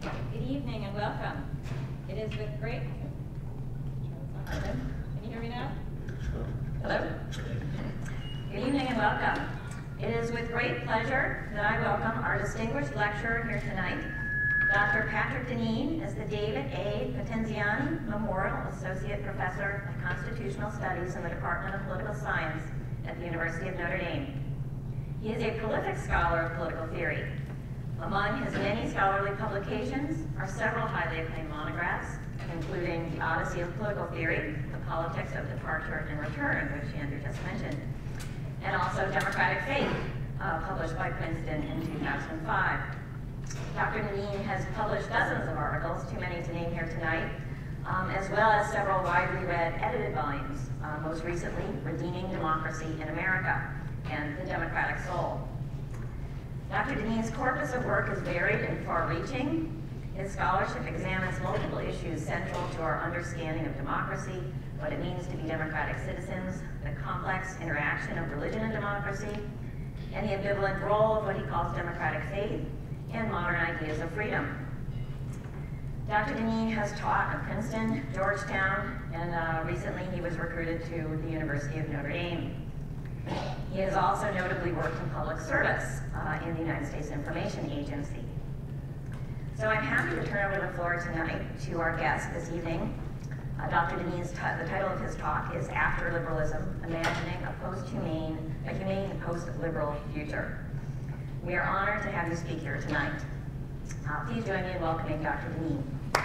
Good evening and welcome. It is with great... Can you hear me now? Hello? Good evening and welcome. It is with great pleasure that I welcome our distinguished lecturer here tonight, Dr. Patrick Deneen, as the David A. Potenziani Memorial Associate Professor of Constitutional Studies in the Department of Political Science at the University of Notre Dame. He is a prolific scholar of political theory. Among his many scholarly publications are several highly acclaimed monographs, including The Odyssey of Political Theory, The Politics of Departure and Return, which Andrew just mentioned, and also Democratic Faith, published by Princeton in 2005. Dr. Deneen has published dozens of articles, too many to name here tonight, as well as several widely read edited volumes, most recently, Redeeming Democracy in America and The Democratic Soul. Dr. Deneen's corpus of work is varied and far-reaching. His scholarship examines multiple issues central to our understanding of democracy, what it means to be democratic citizens, the complex interaction of religion and democracy, and the ambivalent role of what he calls democratic faith and modern ideas of freedom. Dr. Deneen has taught at Princeton, Georgetown, and recently he was recruited to the University of Notre Dame. He has also notably worked in public service in the United States Information Agency. So I'm happy to turn over the floor tonight to our guest this evening. Dr. Deneen's, the title of his talk is After Liberalism, Imagining a Humane Post-Liberal Future. We are honored to have you speak here tonight. Please join me in welcoming Dr. Deneen.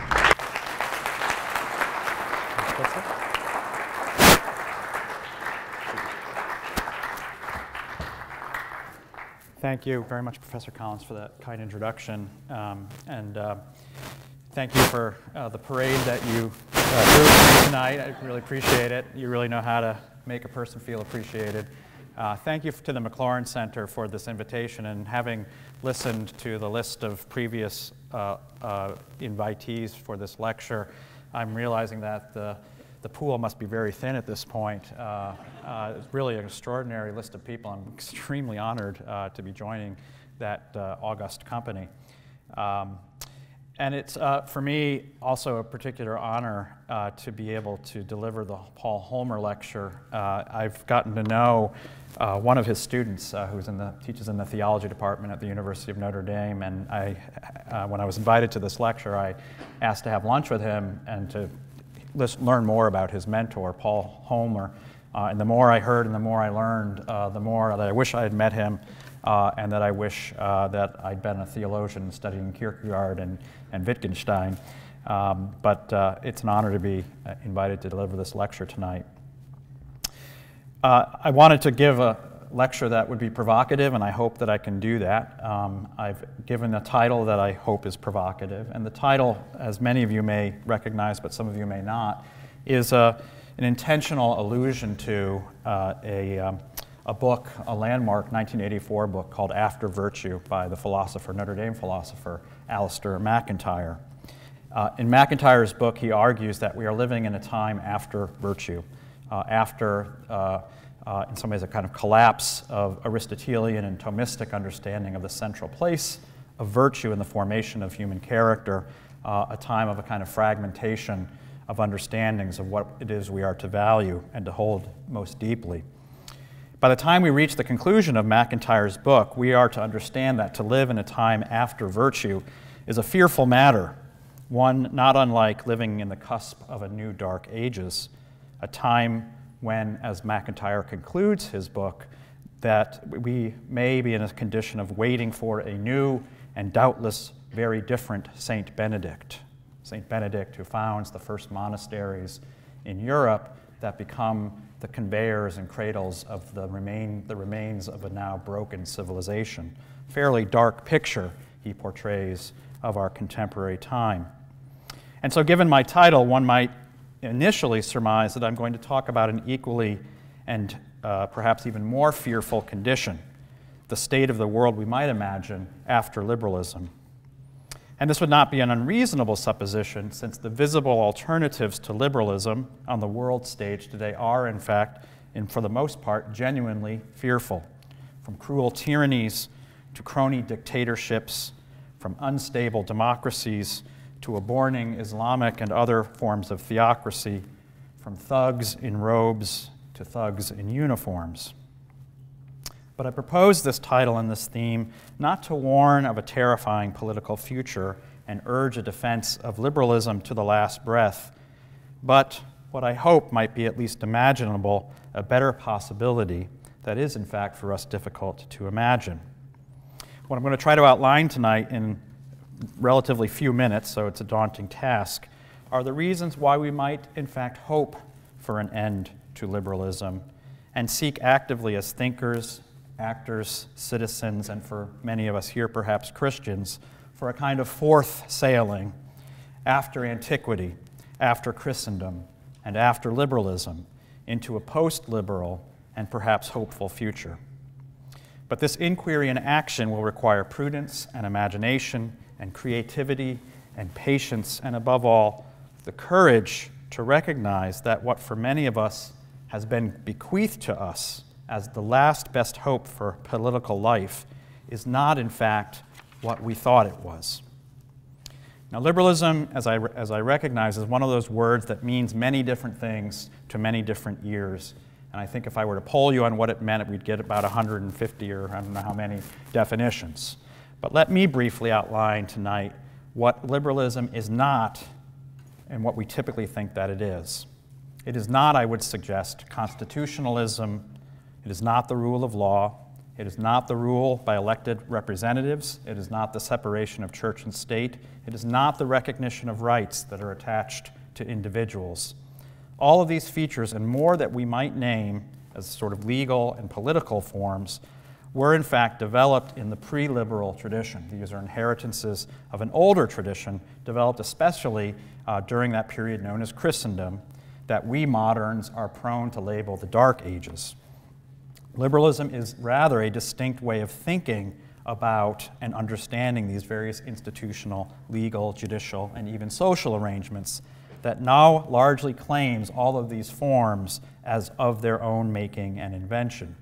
Thank you very much, Professor Collins, for that kind introduction. Thank you for the parade that you threw tonight. I really appreciate it. You really know how to make a person feel appreciated. Thank you to the McLaurin Center for this invitation, and having listened to the list of previous invitees for this lecture, I'm realizing that the pool must be very thin at this point. It's really an extraordinary list of people. I'm extremely honored to be joining that august company. And it's, for me, also a particular honor to be able to deliver the Paul Holmer lecture. I've gotten to know one of his students who teaches in the theology department at the University of Notre Dame, and when I was invited to this lecture, I asked to have lunch with him and to learn more about his mentor, Paul Holmer. And the more I heard and the more I learned, the more that I wish I had met him, and that I wish that I'd been a theologian studying Kierkegaard and Wittgenstein. But it's an honor to be invited to deliver this lecture tonight. I wanted to give a lecture that would be provocative, and I hope that I can do that. I've given a title that I hope is provocative, and the title, as many of you may recognize, but some of you may not, is an intentional allusion to a book, a landmark 1984 book called After Virtue by the philosopher, Notre Dame philosopher, Alasdair MacIntyre. In MacIntyre's book, he argues that we are living in a time after virtue, in some ways, a kind of collapse of Aristotelian and Thomistic understanding of the central place of virtue in the formation of human character, a time of a kind of fragmentation of understandings of what it is we are to value and to hold most deeply. By the time we reach the conclusion of MacIntyre's book, we are to understand that to live in a time after virtue is a fearful matter, one not unlike living in the cusp of a new dark ages, a time when, as MacIntyre concludes his book, that we may be in a condition of waiting for a new and doubtless very different Saint Benedict. Saint Benedict, who founds the first monasteries in Europe that become the conveyors and cradles of the remains of a now broken civilization. Fairly dark picture he portrays of our contemporary time. And so given my title, one might initially surmise that I'm going to talk about an equally and perhaps even more fearful condition, the state of the world we might imagine after liberalism. And this would not be an unreasonable supposition, since the visible alternatives to liberalism on the world stage today are, in fact, and for the most part, genuinely fearful. From cruel tyrannies to crony dictatorships, from unstable democracies to aborting Islamic and other forms of theocracy, from thugs in robes to thugs in uniforms. But I propose this title and this theme not to warn of a terrifying political future and urge a defense of liberalism to the last breath, but what I hope might be at least imaginable, a better possibility that is, in fact, for us difficult to imagine. What I'm going to try to outline tonight in relatively few minutes, so it's a daunting task, are the reasons why we might, in fact, hope for an end to liberalism and seek actively as thinkers, actors, citizens, and for many of us here, perhaps Christians, for a kind of fourth sailing after antiquity, after Christendom, and after liberalism into a post-liberal and perhaps hopeful future. But this inquiry and action will require prudence and imagination and creativity and patience and, above all, the courage to recognize that what for many of us has been bequeathed to us as the last best hope for political life is not, in fact, what we thought it was. Now, liberalism, as I recognize, is one of those words that means many different things to many different years. And I think if I were to poll you on what it meant, we'd get about 150 or I don't know how many definitions. But let me briefly outline tonight what liberalism is not and what we typically think that it is. It is not, I would suggest, constitutionalism. It is not the rule of law. It is not the rule by elected representatives. It is not the separation of church and state. It is not the recognition of rights that are attached to individuals. All of these features and more that we might name as sort of legal and political forms were in fact developed in the pre-liberal tradition. These are inheritances of an older tradition developed especially during that period known as Christendom that we moderns are prone to label the Dark Ages. Liberalism is rather a distinct way of thinking about and understanding these various institutional, legal, judicial, and even social arrangements that now largely claims all of these forms as of their own making and invention.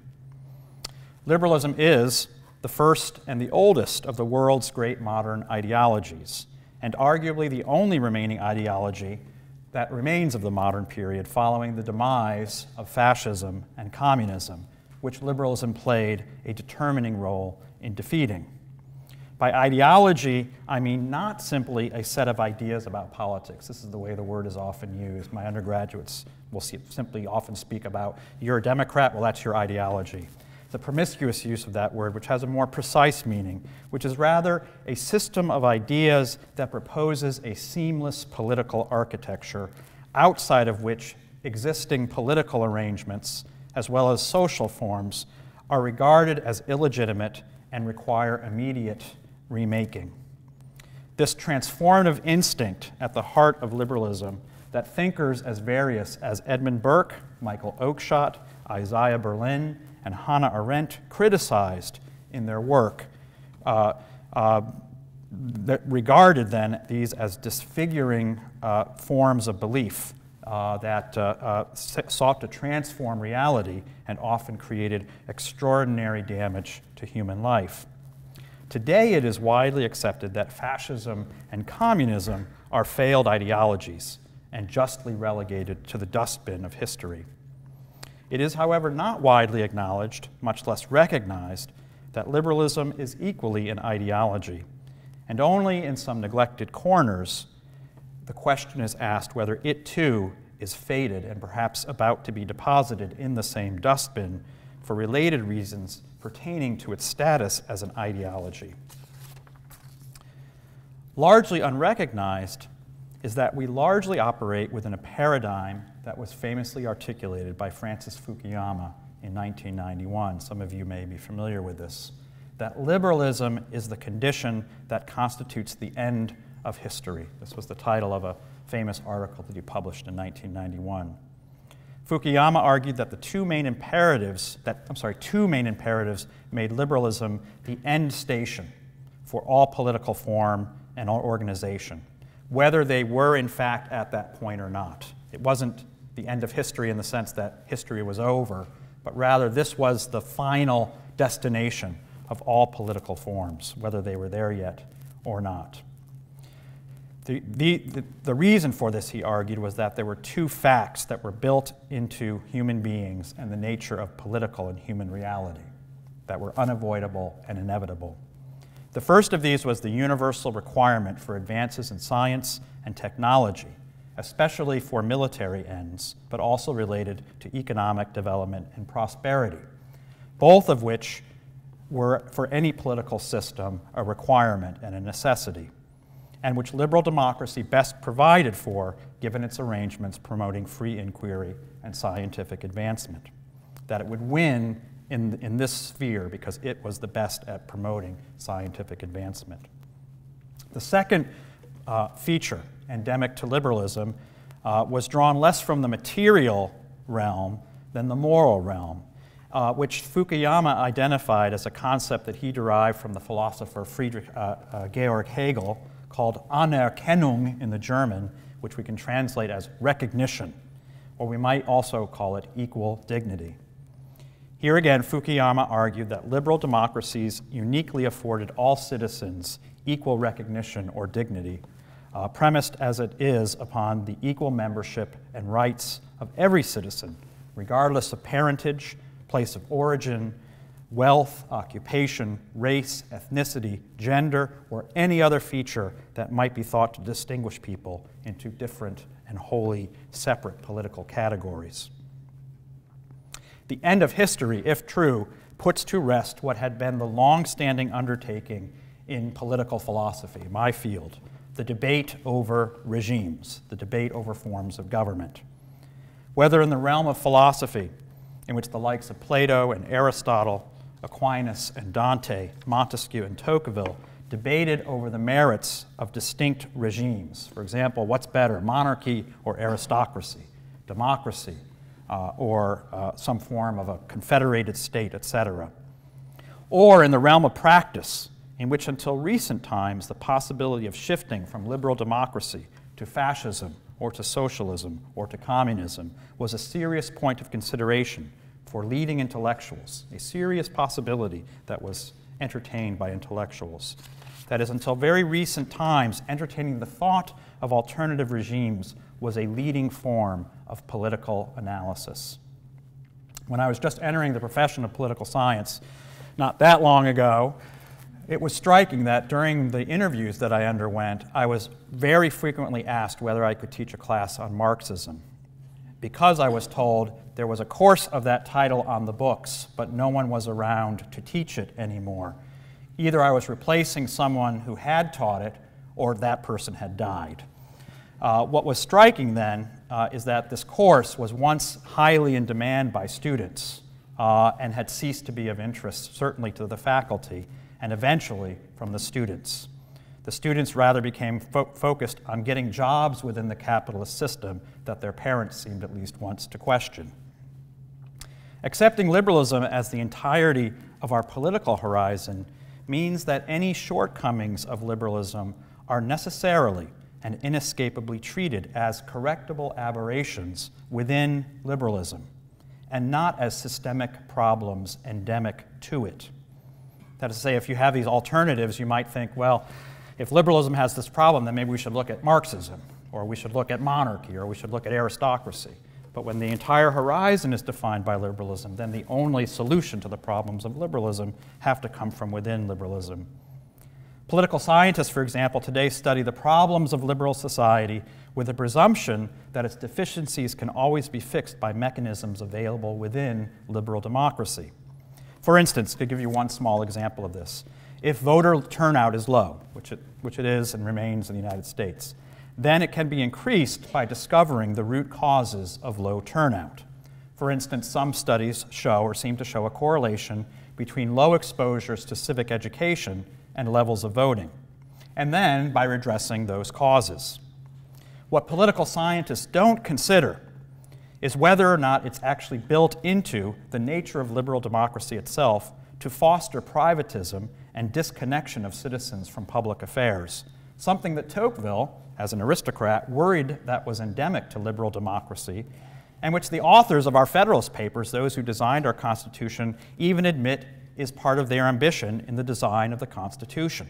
Liberalism is the first and the oldest of the world's great modern ideologies, and arguably the only remaining ideology that remains of the modern period following the demise of fascism and communism, which liberalism played a determining role in defeating. By ideology, I mean not simply a set of ideas about politics. This is the way the word is often used. My undergraduates will simply often speak about, you're a Democrat, well, that's your ideology. The promiscuous use of that word, which has a more precise meaning, which is rather a system of ideas that proposes a seamless political architecture outside of which existing political arrangements as well as social forms are regarded as illegitimate and require immediate remaking. This transformative instinct at the heart of liberalism that thinkers as various as Edmund Burke, Michael Oakeshott, Isaiah Berlin, and Hannah Arendt criticized in their work that regarded then these as disfiguring forms of belief that sought to transform reality and often created extraordinary damage to human life. Today it is widely accepted that fascism and communism are failed ideologies and justly relegated to the dustbin of history. It is, however, not widely acknowledged, much less recognized, that liberalism is equally an ideology, and only in some neglected corners the question is asked whether it too is fated and perhaps about to be deposited in the same dustbin for related reasons pertaining to its status as an ideology. Largely unrecognized is that we largely operate within a paradigm that was famously articulated by Francis Fukuyama in 1991. Some of you may be familiar with this. That liberalism is the condition that constitutes the end of history. This was the title of a famous article that he published in 1991. Fukuyama argued that two main imperatives made liberalism the end station for all political form and all organization, whether they were in fact at that point or not. It wasn't the end of history in the sense that history was over, but rather this was the final destination of all political forms, whether they were there yet or not. The reason for this, he argued, was that there were two facts that were built into human beings and the nature of political and human reality that were unavoidable and inevitable. The first of these was the universal requirement for advances in science and technology, especially for military ends, but also related to economic development and prosperity, both of which were, for any political system, a requirement and a necessity, and which liberal democracy best provided for, given its arrangements promoting free inquiry and scientific advancement. That it would win in this sphere because it was the best at promoting scientific advancement. The second feature, endemic to liberalism, was drawn less from the material realm than the moral realm, which Fukuyama identified as a concept that he derived from the philosopher Georg Hegel, called Anerkennung in the German, which we can translate as recognition, or we might also call it equal dignity. Here again, Fukuyama argued that liberal democracies uniquely afforded all citizens equal recognition or dignity, premised as it is upon the equal membership and rights of every citizen, regardless of parentage, place of origin, wealth, occupation, race, ethnicity, gender, or any other feature that might be thought to distinguish people into different and wholly separate political categories. The end of history, if true, puts to rest what had been the long-standing undertaking in political philosophy, my field, the debate over regimes, the debate over forms of government. Whether in the realm of philosophy, in which the likes of Plato and Aristotle, Aquinas and Dante, Montesquieu and Tocqueville debated over the merits of distinct regimes. For example, what's better, monarchy or aristocracy, democracy or some form of a confederated state, etc. Or in the realm of practice, in which until recent times the possibility of shifting from liberal democracy to fascism or to socialism or to communism was a serious point of consideration for leading intellectuals, a serious possibility that was entertained by intellectuals. That is, until very recent times, entertaining the thought of alternative regimes was a leading form of political analysis. When I was just entering the profession of political science, not that long ago, it was striking that during the interviews that I underwent, I was very frequently asked whether I could teach a class on Marxism, because I was told there was a course of that title on the books, but no one was around to teach it anymore. Either I was replacing someone who had taught it, or that person had died. What was striking then is that this course was once highly in demand by students and had ceased to be of interest, certainly to the faculty, and eventually from the students. The students rather became focused on getting jobs within the capitalist system that their parents seemed at least once to question. Accepting liberalism as the entirety of our political horizon means that any shortcomings of liberalism are necessarily and inescapably treated as correctable aberrations within liberalism, and not as systemic problems endemic to it. That is to say, if you have these alternatives, you might think, well, if liberalism has this problem, then maybe we should look at Marxism, or we should look at monarchy, or we should look at aristocracy. But when the entire horizon is defined by liberalism, then the only solution to the problems of liberalism have to come from within liberalism. Political scientists, for example, today study the problems of liberal society with the presumption that its deficiencies can always be fixed by mechanisms available within liberal democracy. For instance, to give you one small example of this, if voter turnout is low, which it is and remains in the United States, then it can be increased by discovering the root causes of low turnout. For instance, some studies show or seem to show a correlation between low exposures to civic education and levels of voting, and then by redressing those causes. What political scientists don't consider is whether or not it's actually built into the nature of liberal democracy itself to foster privatism and disconnection of citizens from public affairs, something that Tocqueville, as an aristocrat, worried that was endemic to liberal democracy, and which the authors of our Federalist Papers, those who designed our Constitution, even admit is part of their ambition in the design of the Constitution,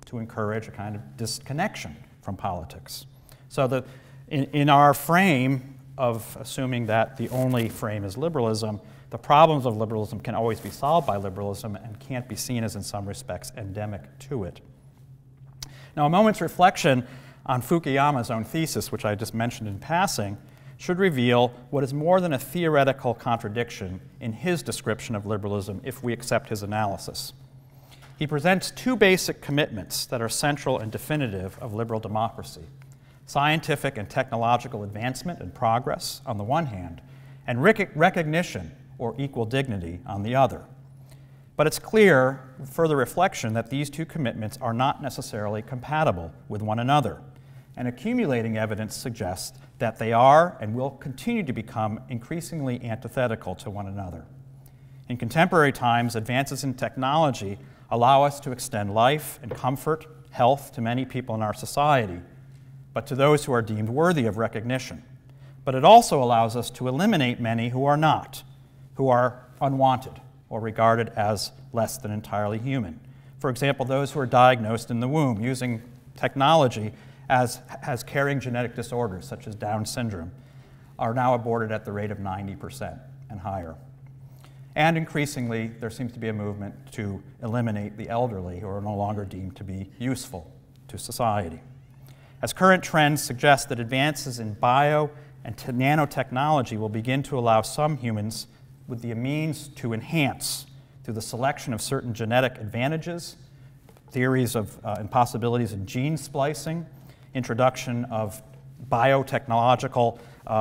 to encourage a kind of disconnection from politics. So in our frame of assuming that the only frame is liberalism, the problems of liberalism can always be solved by liberalism and can't be seen as, in some respects, endemic to it. Now, a moment's reflection on Fukuyama's own thesis, which I just mentioned in passing, should reveal what is more than a theoretical contradiction in his description of liberalism if we accept his analysis. He presents two basic commitments that are central and definitive of liberal democracy: scientific and technological advancement and progress on the one hand, and recognition or equal dignity on the other. But it's clear, with further reflection, that these two commitments are not necessarily compatible with one another, and accumulating evidence suggests that they are and will continue to become increasingly antithetical to one another. In contemporary times, advances in technology allow us to extend life and comfort, health to many people in our society, but to those who are deemed worthy of recognition. But it also allows us to eliminate many who are not, who are unwanted or regarded as less than entirely human. For example, those who are diagnosed in the womb using technology as carrying genetic disorders such as Down syndrome are now aborted at the rate of 90% and higher. And increasingly, there seems to be a movement to eliminate the elderly who are no longer deemed to be useful to society. As current trends suggest that advances in bio and nanotechnology will begin to allow some humans with the means to enhance through the selection of certain genetic advantages, theories of and possibilities in gene splicing, introduction of biotechnological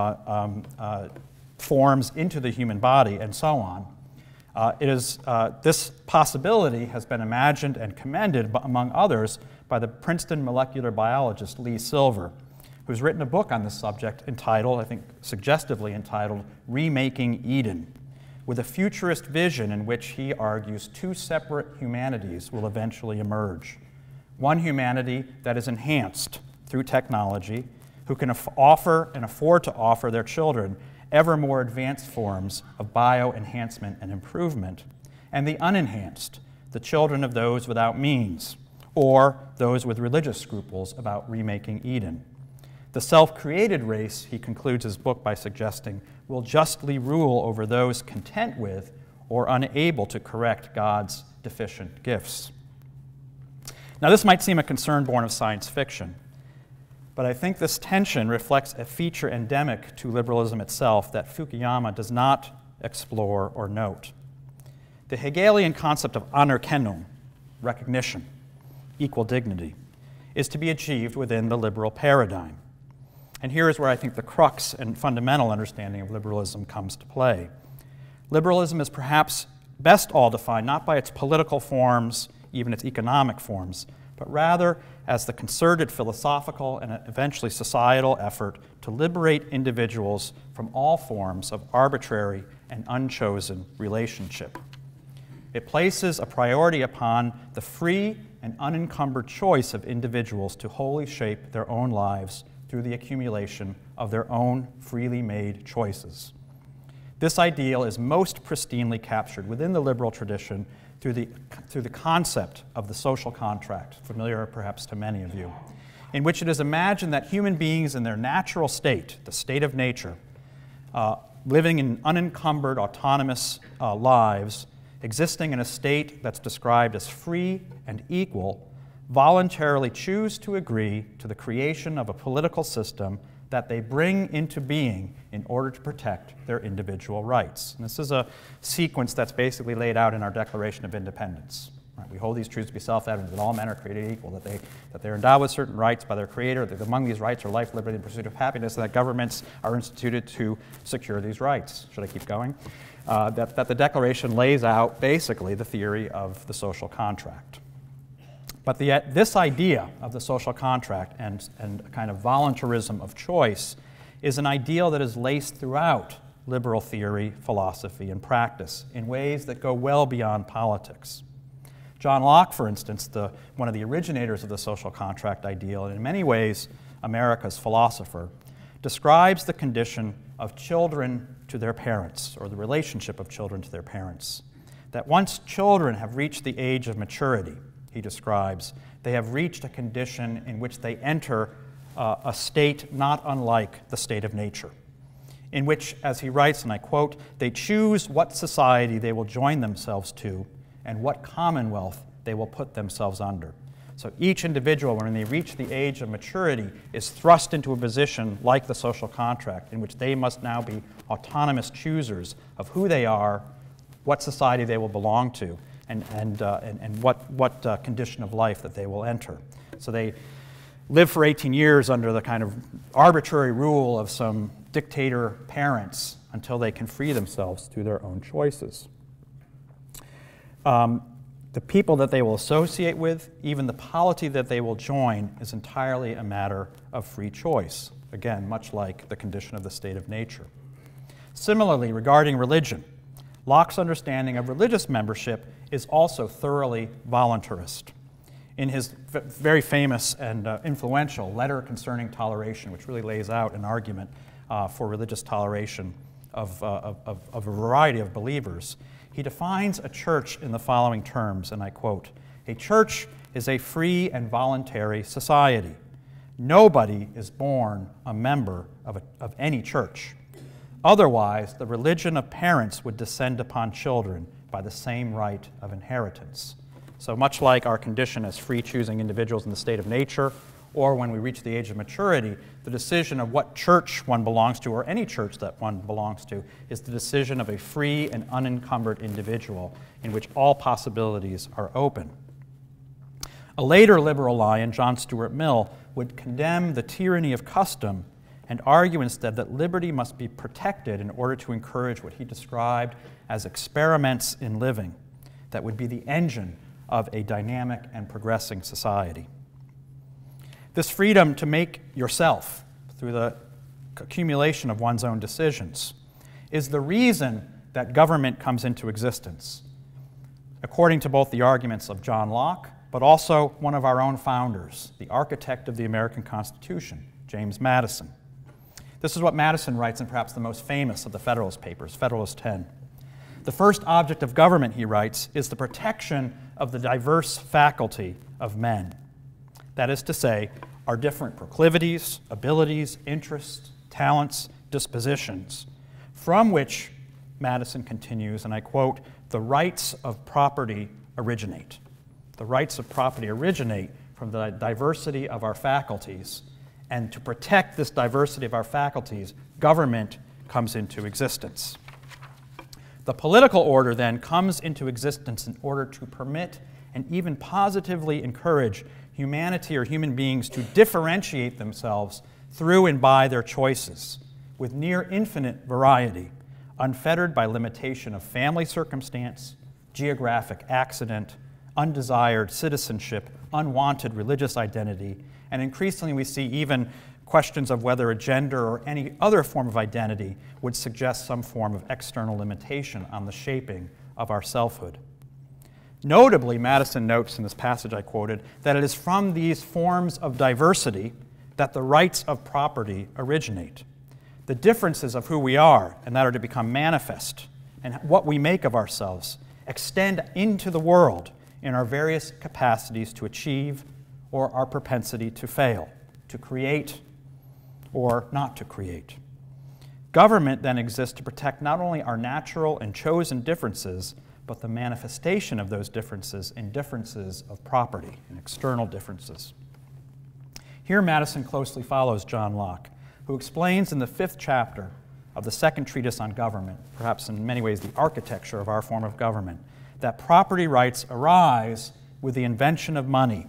forms into the human body, and so on. This possibility has been imagined and commended, among others, by the Princeton molecular biologist Lee Silver, who's written a book on this subject entitled, I think suggestively entitled, Remaking Eden, with a futurist vision in which he argues two separate humanities will eventually emerge. One humanity that is enhanced through technology, who can offer and afford to offer their children ever more advanced forms of bio-enhancement and improvement, and the unenhanced, the children of those without means, or those with religious scruples about remaking Eden. The self-created race, he concludes his book by suggesting, will justly rule over those content with or unable to correct God's deficient gifts. Now, this might seem a concern born of science fiction, but I think this tension reflects a feature endemic to liberalism itself that Fukuyama does not explore or note. The Hegelian concept of Anerkennung, recognition, equal dignity, is to be achieved within the liberal paradigm. And here is where I think the crux and fundamental understanding of liberalism comes to play. Liberalism is perhaps best all defined not by its political forms, even its economic forms, but rather as the concerted philosophical and eventually societal effort to liberate individuals from all forms of arbitrary and unchosen relationship. It places a priority upon the free and unencumbered choice of individuals to wholly shape their own lives through the accumulation of their own freely made choices. This ideal is most pristinely captured within the liberal tradition through the concept of the social contract, familiar perhaps to many of you, in which it is imagined that human beings in their natural state, the state of nature, living in unencumbered, autonomous lives, existing in a state that's described as free and equal, voluntarily choose to agree to the creation of a political system that they bring into being in order to protect their individual rights. And this is a sequence that's basically laid out in our Declaration of Independence. Right? We hold these truths to be self-evident, that all men are created equal, that they're endowed with certain rights by their Creator, that among these rights are life, liberty, and pursuit of happiness, and that governments are instituted to secure these rights. Should I keep going? That the Declaration lays out basically the theory of the social contract. But this idea of the social contract and a kind of voluntarism of choice is an ideal that is laced throughout liberal theory, philosophy, and practice in ways that go well beyond politics. John Locke, for instance, one of the originators of the social contract ideal, and in many ways America's philosopher, describes the condition of children to their parents, or the relationship of children to their parents. That once children have reached the age of maturity, he describes, they have reached a condition in which they enter a state not unlike the state of nature, in which, as he writes, and I quote, they choose what society they will join themselves to and what commonwealth they will put themselves under. So each individual, when they reach the age of maturity, is thrust into a position like the social contract, in which they must now be autonomous choosers of who they are, what society they will belong to, and what condition of life that they will enter. So they live for 18 years under the kind of arbitrary rule of some dictator parents until they can free themselves through their own choices. The people that they will associate with, even the polity that they will join, is entirely a matter of free choice. Again, much like the condition of the state of nature. Similarly, regarding religion, Locke's understanding of religious membership is also thoroughly voluntarist. In his very famous and influential Letter Concerning Toleration, which really lays out an argument for religious toleration of a variety of believers, he defines a church in the following terms, and I quote, "A church is a free and voluntary society. Nobody is born a member of any church. Otherwise, the religion of parents would descend upon children by the same right of inheritance." So much like our condition as free-choosing individuals in the state of nature, or when we reach the age of maturity, the decision of what church one belongs to, or any church that one belongs to, is the decision of a free and unencumbered individual in which all possibilities are open. A later liberal lion, John Stuart Mill, would condemn the tyranny of custom and argue instead that liberty must be protected in order to encourage what he described as experiments in living that would be the engine of a dynamic and progressing society. This freedom to make yourself through the accumulation of one's own decisions is the reason that government comes into existence, according to both the arguments of John Locke, but also one of our own founders, the architect of the American Constitution, James Madison. This is what Madison writes in perhaps the most famous of the Federalist Papers, Federalist 10. The first object of government, he writes, is the protection of the diverse faculty of men. That is to say, our different proclivities, abilities, interests, talents, dispositions, from which, Madison continues, and I quote, "the rights of property originate." The rights of property originate from the diversity of our faculties, and to protect this diversity of our faculties, government comes into existence. The political order then comes into existence in order to permit and even positively encourage humanity or human beings to differentiate themselves through and by their choices with near infinite variety, unfettered by limitation of family circumstance, geographic accident, undesired citizenship, unwanted religious identity, and increasingly we see even questions of whether a gender or any other form of identity would suggest some form of external limitation on the shaping of our selfhood. Notably, Madison notes in this passage I quoted that it is from these forms of diversity that the rights of property originate. The differences of who we are and that are to become manifest and what we make of ourselves extend into the world in our various capacities to achieve or our propensity to fail, to create or not to create. Government then exists to protect not only our natural and chosen differences, but the manifestation of those differences in differences of property, in external differences. Here Madison closely follows John Locke, who explains in the 5th chapter of the second treatise on government, perhaps in many ways the architecture of our form of government, that property rights arise with the invention of money,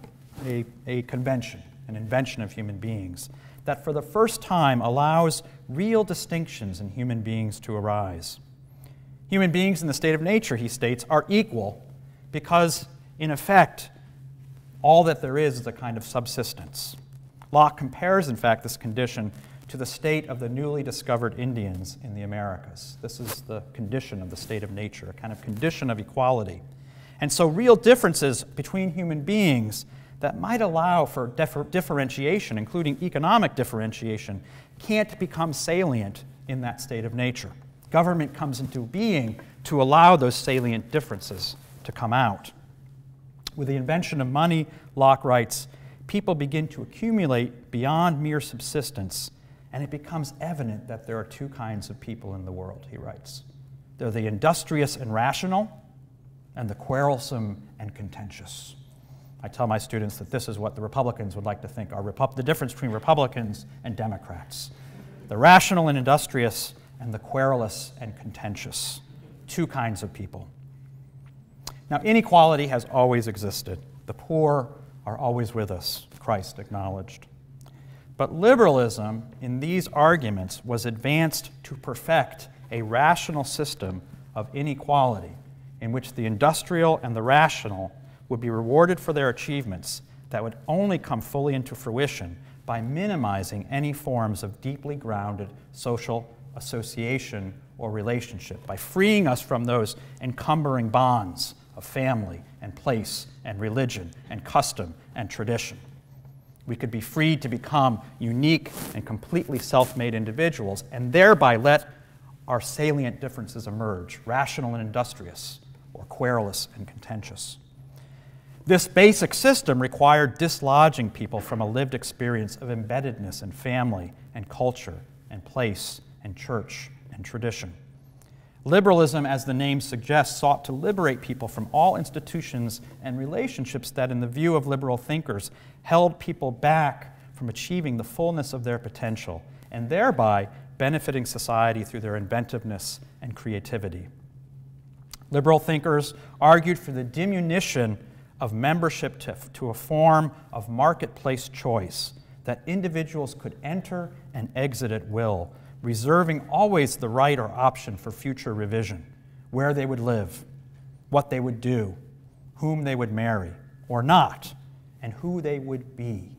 a convention, an invention of human beings, that for the first time allows real distinctions in human beings to arise. Human beings in the state of nature, he states, are equal because, in effect, all that there is a kind of subsistence. Locke compares, in fact, this condition to the state of the newly discovered Indians in the Americas. This is the condition of the state of nature, a kind of condition of equality. And so real differences between human beings that might allow for differentiation, including economic differentiation, can't become salient in that state of nature. Government comes into being to allow those salient differences to come out. With the invention of money, Locke writes, people begin to accumulate beyond mere subsistence, and it becomes evident that there are two kinds of people in the world, he writes. They're the industrious and rational, and the quarrelsome and contentious. I tell my students that this is what the Republicans would like to think are the difference between Republicans and Democrats. The rational and industrious, and the querulous and contentious. Two kinds of people. Now, inequality has always existed. The poor are always with us, Christ acknowledged. But liberalism, in these arguments, was advanced to perfect a rational system of inequality in which the industrial and the rational would be rewarded for their achievements that would only come fully into fruition by minimizing any forms of deeply grounded social association or relationship, by freeing us from those encumbering bonds of family and place and religion and custom and tradition. We could be freed to become unique and completely self-made individuals and thereby let our salient differences emerge, rational and industrious, or querulous and contentious. This basic system required dislodging people from a lived experience of embeddedness in family and culture and place and church and tradition. Liberalism, as the name suggests, sought to liberate people from all institutions and relationships that, in the view of liberal thinkers, held people back from achieving the fullness of their potential and thereby benefiting society through their inventiveness and creativity. Liberal thinkers argued for the diminution of membership to a form of marketplace choice that individuals could enter and exit at will, reserving always the right or option for future revision, where they would live, what they would do, whom they would marry or not, and who they would be.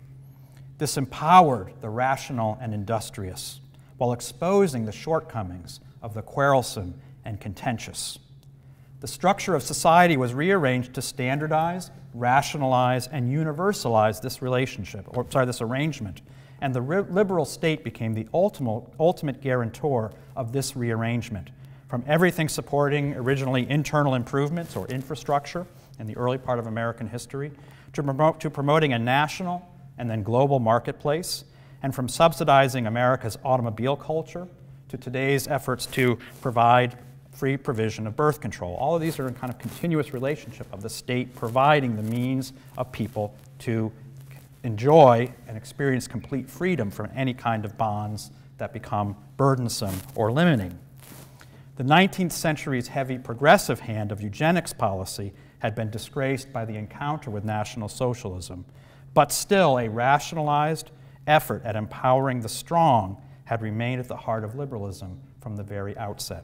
This empowered the rational and industrious, while exposing the shortcomings of the quarrelsome and contentious. The structure of society was rearranged to standardize, rationalize, and universalize this this arrangement, and the liberal state became the ultimate guarantor of this rearrangement, from everything supporting originally internal improvements or infrastructure in the early part of American history, to promoting a national and then global marketplace, and from subsidizing America's automobile culture to today's efforts to provide free provision of birth control. All of these are in kind of continuous relationship of the state providing the means of people to enjoy and experience complete freedom from any kind of bonds that become burdensome or limiting. The 19th century's heavy progressive hand of eugenics policy had been disgraced by the encounter with National Socialism, but still a rationalized effort at empowering the strong had remained at the heart of liberalism from the very outset.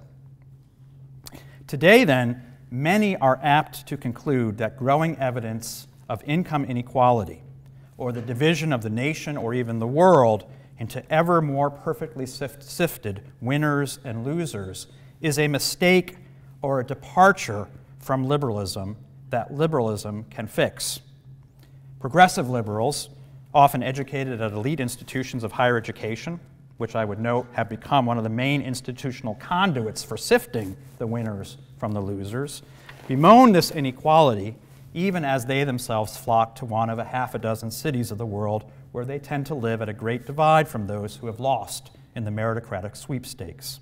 Today, then, many are apt to conclude that growing evidence of income inequality, or the division of the nation or even the world into ever more perfectly sifted winners and losers, is a mistake or a departure from liberalism that liberalism can fix. Progressive liberals, often educated at elite institutions of higher education, which I would note have become one of the main institutional conduits for sifting the winners from the losers, bemoan this inequality even as they themselves flock to one of a half a dozen cities of the world where they tend to live at a great divide from those who have lost in the meritocratic sweepstakes.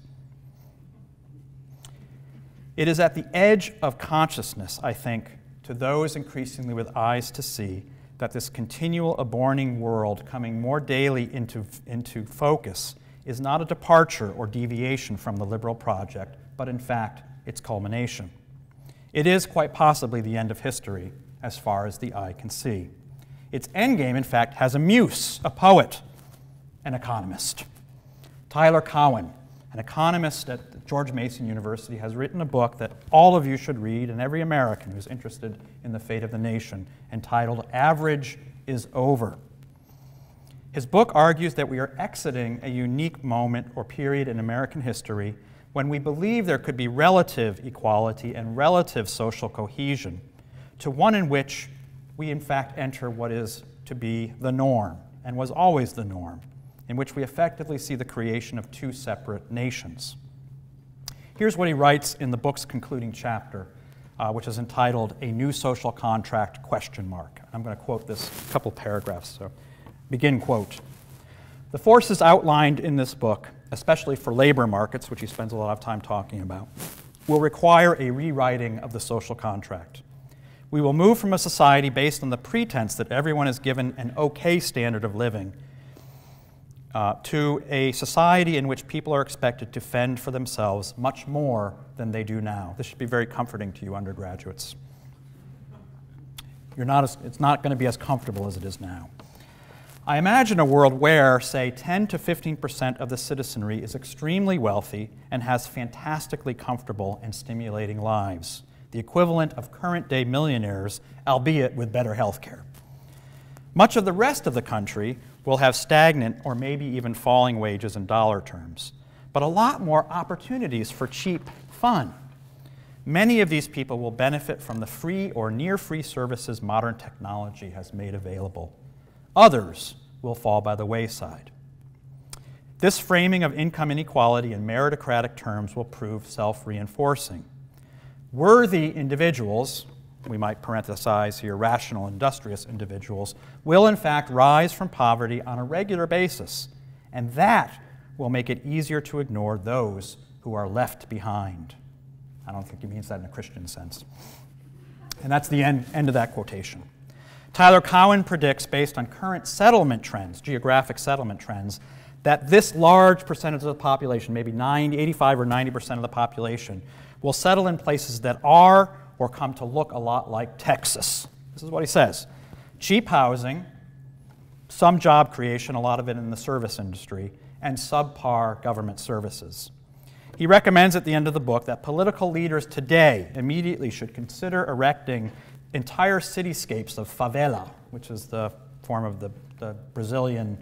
It is at the edge of consciousness, I think, to those increasingly with eyes to see, that this continual aborning world coming more daily into focus is not a departure or deviation from the liberal project, but in fact, its culmination. It is quite possibly the end of history, as far as the eye can see. Its endgame, in fact, has a muse, a poet, an economist. Tyler Cowen, an economist at George Mason University, has written a book that all of you should read, and every American who's interested in the fate of the nation, entitled Average is Over. His book argues that we are exiting a unique moment or period in American history when we believe there could be relative equality and relative social cohesion, to one in which we in fact enter what is to be the norm, and was always the norm, in which we effectively see the creation of two separate nations. Here's what he writes in the book's concluding chapter which is entitled A New Social Contract ? I'm going to quote this couple paragraphs. So, begin quote. The forces outlined in this book, especially for labor markets, which he spends a lot of time talking about, will require a rewriting of the social contract. We will move from a society based on the pretense that everyone is given an okay standard of living to a society in which people are expected to fend for themselves much more than they do now. This should be very comforting to you undergraduates. It's not going to be as comfortable as it is now. I imagine a world where, say, 10 to 15% of the citizenry is extremely wealthy and has fantastically comfortable and stimulating lives, the equivalent of current-day millionaires, albeit with better health care. Much of the rest of the country will have stagnant or maybe even falling wages in dollar terms, but a lot more opportunities for cheap fun. Many of these people will benefit from the free or near-free services modern technology has made available. Others will fall by the wayside. This framing of income inequality in meritocratic terms will prove self-reinforcing. Worthy individuals, we might parenthesize here rational, industrious individuals, will in fact rise from poverty on a regular basis, and that will make it easier to ignore those who are left behind. I don't think he means that in a Christian sense. And that's the end of that quotation. Tyler Cowen predicts, based on current settlement trends, geographic settlement trends, that this large percentage of the population, maybe 85 or 90% of the population, will settle in places that are or come to look a lot like Texas. This is what he says. Cheap housing, some job creation, a lot of it in the service industry, and subpar government services. He recommends at the end of the book that political leaders today immediately should consider erecting entire cityscapes of favela, which is the form of the Brazilian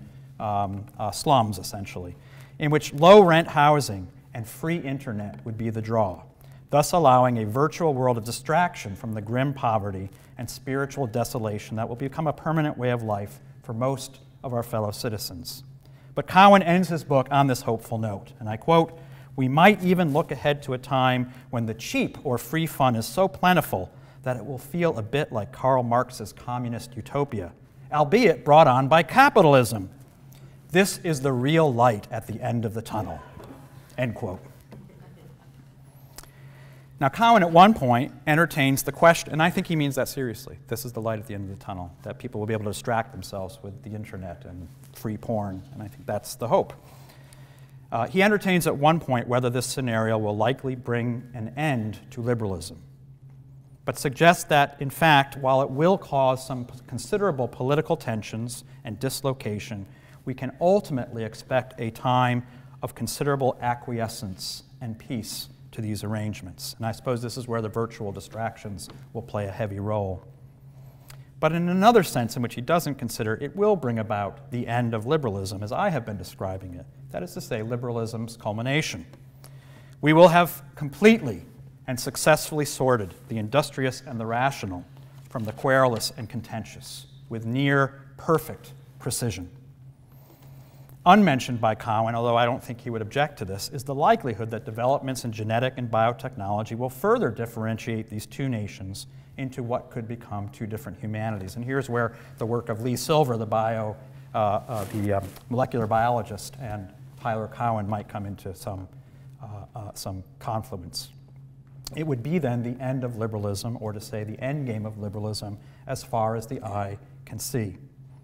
slums, essentially, in which low-rent housing and free internet would be the draw, thus allowing a virtual world of distraction from the grim poverty and spiritual desolation that will become a permanent way of life for most of our fellow citizens. But Cowen ends his book on this hopeful note, and I quote, "We might even look ahead to a time when the cheap or free fun is so plentiful that it will feel a bit like Karl Marx's communist utopia, albeit brought on by capitalism. This is the real light at the end of the tunnel." End quote. Now, Cowen at one point entertains the question, and I think he means that seriously. This is the light at the end of the tunnel, that people will be able to distract themselves with the internet and free porn, and I think that's the hope. He entertains at one point whether this scenario will likely bring an end to liberalism, but suggests that, in fact, while it will cause some considerable political tensions and dislocation, we can ultimately expect a time of considerable acquiescence and peace to these arrangements. And I suppose this is where the virtual distractions will play a heavy role. But in another sense in which he doesn't consider, it will bring about the end of liberalism as I have been describing it. That is to say, liberalism's culmination. We will have completely and successfully sorted the industrious and the rational from the querulous and contentious with near perfect precision. Unmentioned by Cowen, although I don't think he would object to this, is the likelihood that developments in genetic and biotechnology will further differentiate these two nations into what could become two different humanities. And here's where the work of Lee Silver, the molecular biologist, and Tyler Cowen might come into some confluence. It would be then the end of liberalism, or to say the end game of liberalism, as far as the eye can see.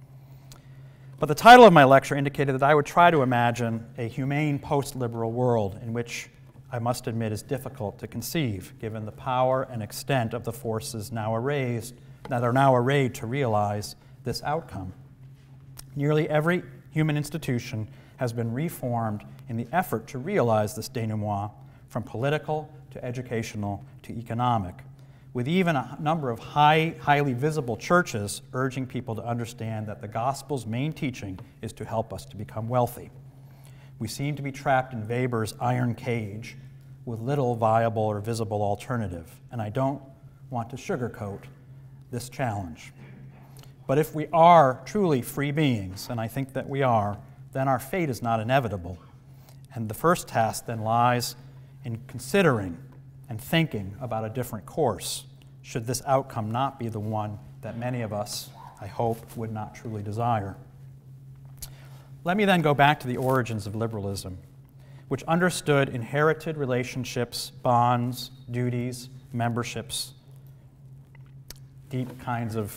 But the title of my lecture indicated that I would try to imagine a humane post-liberal world in which, I must admit, is difficult to conceive, given the power and extent of the forces that are now arrayed to realize this outcome. Nearly every human institution has been reformed in the effort to realize this denouement, from political to educational to economic, with even a number of highly visible churches urging people to understand that the gospel's main teaching is to help us to become wealthy. We seem to be trapped in Weber's iron cage with little viable or visible alternative, and I don't want to sugarcoat this challenge. But if we are truly free beings, and I think that we are, then our fate is not inevitable. And the first task then lies in considering and thinking about a different course, should this outcome not be the one that many of us, I hope, would not truly desire. Let me then go back to the origins of liberalism, which understood inherited relationships, bonds, duties, memberships, deep kinds of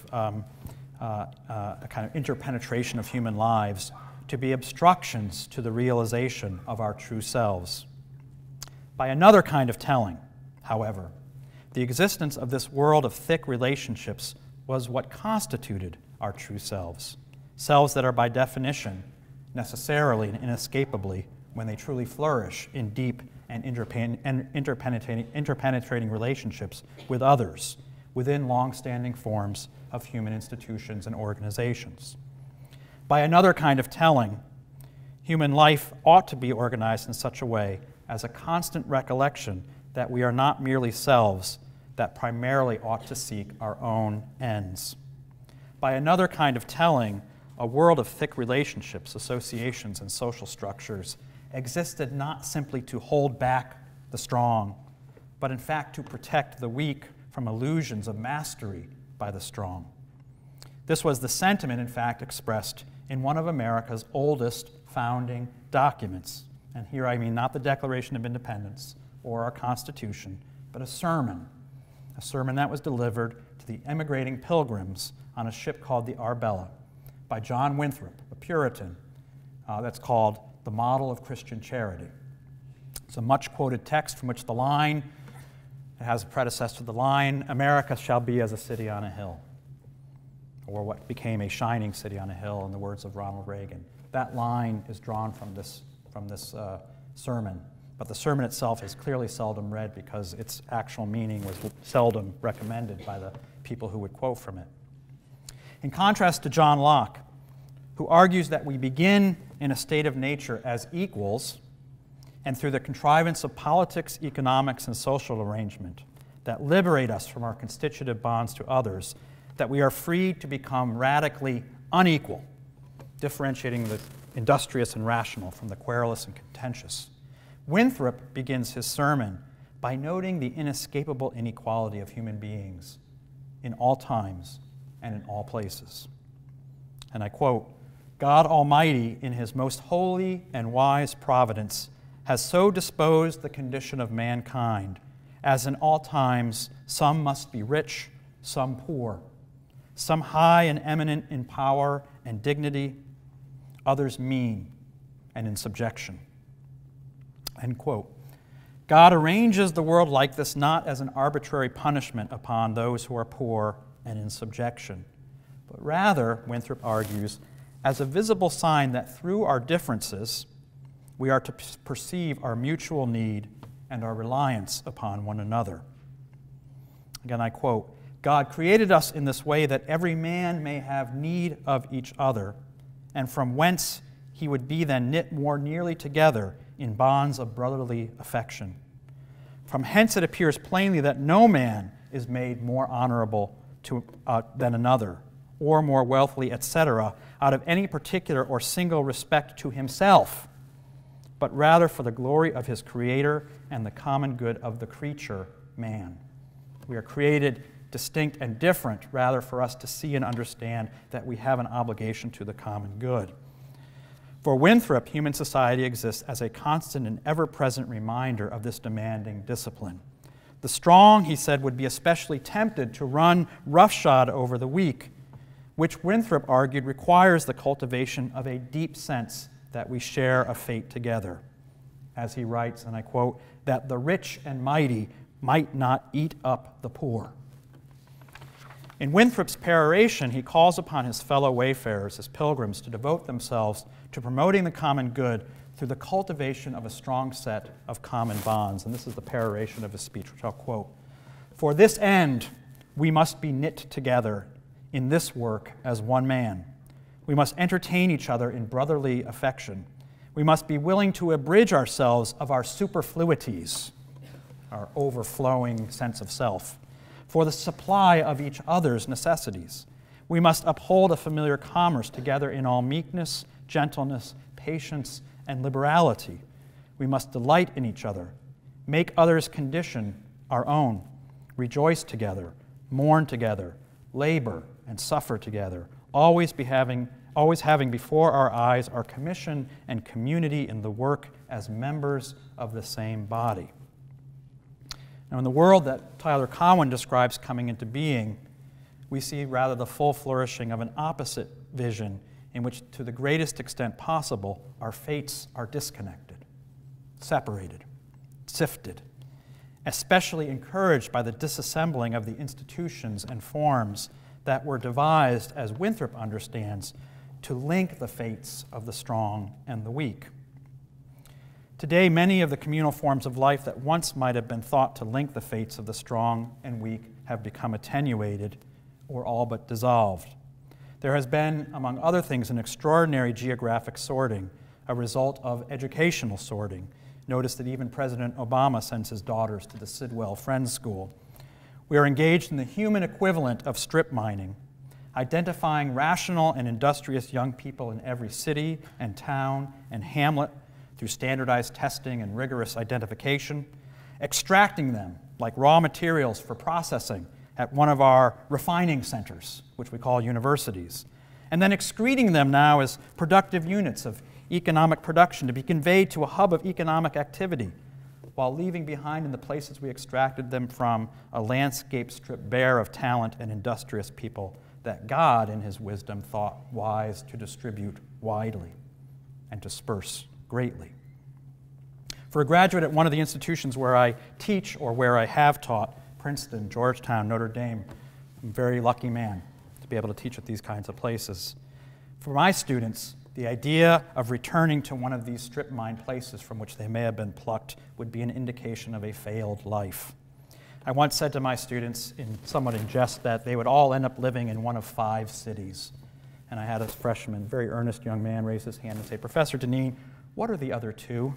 a kind of interpenetration of human lives to be obstructions to the realization of our true selves. By another kind of telling, however, the existence of this world of thick relationships was what constituted our true selves, selves that are by definition, necessarily and inescapably, when they truly flourish in deep and interpenetrating relationships with others, within long-standing forms of human institutions and organizations. By another kind of telling, human life ought to be organized in such a way as a constant recollection that we are not merely selves that primarily ought to seek our own ends. By another kind of telling, a world of thick relationships, associations, and social structures existed not simply to hold back the strong, but in fact to protect the weak from illusions of mastery by the strong. This was the sentiment, in fact, expressed in one of America's oldest founding documents. And here I mean not the Declaration of Independence or our Constitution, but a sermon that was delivered to the emigrating pilgrims on a ship called the Arbella by John Winthrop, a Puritan, that's called The Model of Christian Charity. It's a much-quoted text from which the line, it has a predecessor to the line, "America shall be as a city on a hill," or what became a shining city on a hill in the words of Ronald Reagan. That line is drawn from this sermon, but the sermon itself is clearly seldom read because its actual meaning was seldom recommended by the people who would quote from it. In contrast to John Locke, who argues that we begin in a state of nature as equals, and through the contrivance of politics, economics, and social arrangement that liberate us from our constitutive bonds to others, that we are free to become radically unequal, differentiating the industrious and rational from the querulous and contentious. Winthrop begins his sermon by noting the inescapable inequality of human beings in all times and in all places. And I quote, "God Almighty, in his most holy and wise providence, has so disposed the condition of mankind, as in all times some must be rich, some poor, some high and eminent in power and dignity, others mean and in subjection." End quote. God arranges the world like this not as an arbitrary punishment upon those who are poor and in subjection, but rather, Winthrop argues, as a visible sign that through our differences, we are to perceive our mutual need and our reliance upon one another. Again, I quote, "God created us in this way that every man may have need of each other, and from whence he would be then knit more nearly together in bonds of brotherly affection. From hence it appears plainly that no man is made more honorable than another, or more wealthy, etc., out of any particular or single respect to himself, but rather for the glory of his Creator and the common good of the creature, man. We are created distinct and different, rather for us to see and understand that we have an obligation to the common good." For Winthrop, human society exists as a constant and ever-present reminder of this demanding discipline. The strong, he said, would be especially tempted to run roughshod over the weak, which Winthrop argued requires the cultivation of a deep sense that we share a fate together. As he writes, and I quote, "that the rich and mighty might not eat up the poor." In Winthrop's peroration, he calls upon his fellow wayfarers, his pilgrims, to devote themselves to promoting the common good through the cultivation of a strong set of common bonds. And this is the peroration of his speech, which I'll quote. "For this end, we must be knit together in this work as one man. We must entertain each other in brotherly affection. We must be willing to abridge ourselves of our superfluities," our overflowing sense of self, "for the supply of each other's necessities. We must uphold a familiar commerce together in all meekness, gentleness, patience, and liberality. We must delight in each other, make others' condition our own, rejoice together, mourn together, labor and suffer together, always having before our eyes our commission and community in the work as members of the same body. Now, in the world that Tyler Cowen describes coming into being, we see rather the full flourishing of an opposite vision in which, to the greatest extent possible, our fates are disconnected, separated, sifted, especially encouraged by the disassembling of the institutions and forms that were devised, as Winthrop understands, to link the fates of the strong and the weak. Today, many of the communal forms of life that once might have been thought to link the fates of the strong and weak have become attenuated or all but dissolved. There has been, among other things, an extraordinary geographic sorting, a result of educational sorting. Notice that even President Obama sends his daughters to the Sidwell Friends School. We are engaged in the human equivalent of strip mining, identifying rational and industrious young people in every city and town and hamlet through standardized testing and rigorous identification, extracting them like raw materials for processing at one of our refining centers, which we call universities, and then excreting them now as productive units of economic production to be conveyed to a hub of economic activity, while leaving behind in the places we extracted them from a landscape stripped bare of talent and industrious people that God, in his wisdom, thought wise to distribute widely and disperse greatly. For a graduate at one of the institutions where I teach or where I have taught, Princeton, Georgetown, Notre Dame, I'm a very lucky man to be able to teach at these kinds of places. For my students, the idea of returning to one of these strip mine places from which they may have been plucked would be an indication of a failed life. I once said to my students, somewhat in jest, that they would all end up living in one of 5 cities. And I had a freshman, very earnest young man, raise his hand and say, "Professor Deneen, what are the other 2?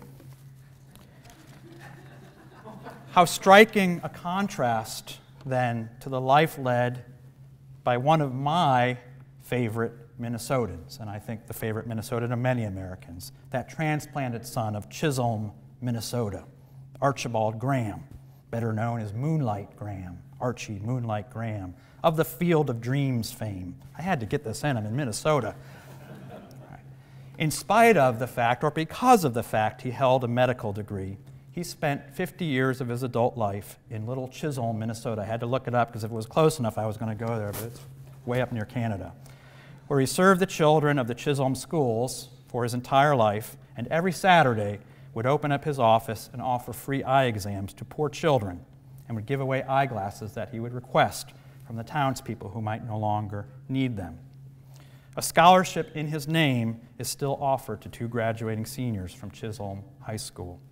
How striking a contrast, then, to the life led by one of my favorite Minnesotans, and I think the favorite Minnesotan of many Americans, that transplanted son of Chisholm, Minnesota, Archibald Graham, better known as Moonlight Graham, Archie Moonlight Graham, of the Field of Dreams fame. I had to get this in, I'm in Minnesota. In spite of the fact, or because of the fact, he held a medical degree, he spent 50 years of his adult life in Little Chisholm, Minnesota. I had to look it up because if it was close enough, I was going to go there, but it's way up near Canada, where he served the children of the Chisholm schools for his entire life, and every Saturday would open up his office and offer free eye exams to poor children, and would give away eyeglasses that he would request from the townspeople who might no longer need them. A scholarship in his name is still offered to 2 graduating seniors from Chisholm High School.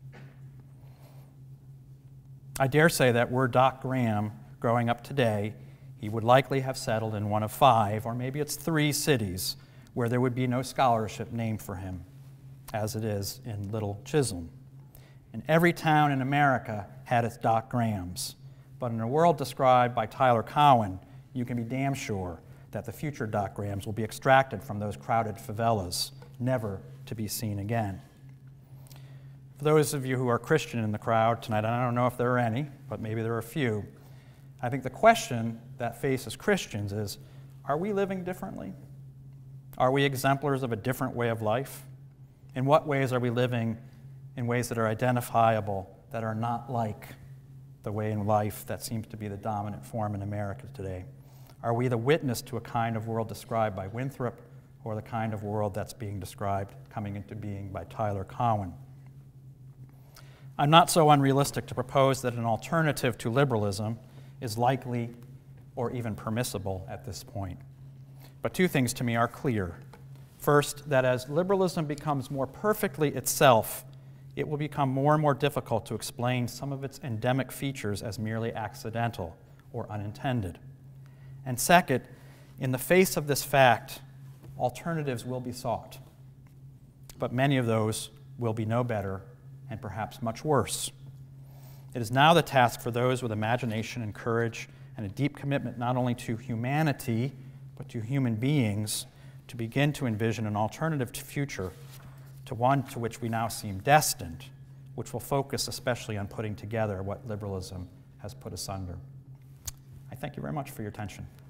I dare say that were Doc Graham growing up today, he would likely have settled in one of 5, or maybe it's 3 cities where there would be no scholarship named for him, as it is in Little Chisholm. And every town in America had its Doc Grahams. But in a world described by Tyler Cowen, you can be damn sure that the future Doc Grahams will be extracted from those crowded favelas, never to be seen again. For those of you who are Christian in the crowd tonight, and I don't know if there are any, but maybe there are a few, I think the question that faces Christians is, are we living differently? Are we exemplars of a different way of life? In what ways are we living in ways that are identifiable, that are not like the way in life that seems to be the dominant form in America today? Are we the witness to a kind of world described by Winthrop, or the kind of world that's being described, coming into being, by Tyler Cowen? I'm not so unrealistic to propose that an alternative to liberalism is likely or even permissible at this point. But 2 things to me are clear. First, that as liberalism becomes more perfectly itself, it will become more and more difficult to explain some of its endemic features as merely accidental or unintended. And second, in the face of this fact, alternatives will be sought. But many of those will be no better and perhaps much worse. It is now the task for those with imagination and courage and a deep commitment not only to humanity, but to human beings, to begin to envision an alternative future to one to which we now seem destined, which will focus especially on putting together what liberalism has put asunder. I thank you very much for your attention.